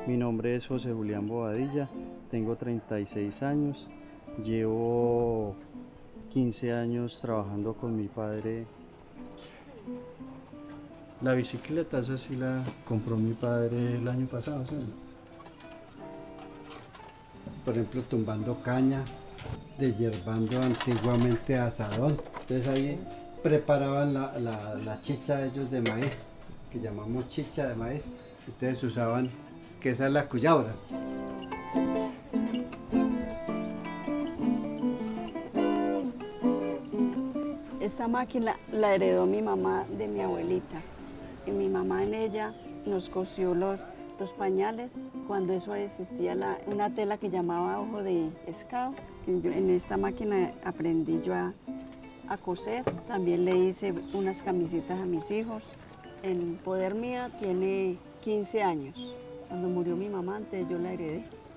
Mi nombre es José Julián Bobadilla, tengo 36 años, llevo 15 años trabajando con mi padre. La bicicleta esa sí la compró mi padre el año pasado, ¿sí? Por ejemplo, tumbando caña, deshiervando antiguamente asadón. Entonces ahí preparaban la chicha ellos de maíz, que llamamos chicha de maíz. Entonces usaban, que esa es la cuyaura. Esta máquina la heredó mi mamá de mi abuelita. Y mi mamá en ella nos cosió los pañales cuando eso existía una tela que llamaba ojo de pescado. En esta máquina aprendí yo a coser. También le hice unas camisitas a mis hijos. En poder mía tiene 15 años. Cuando murió mi mamá, antes yo la heredé.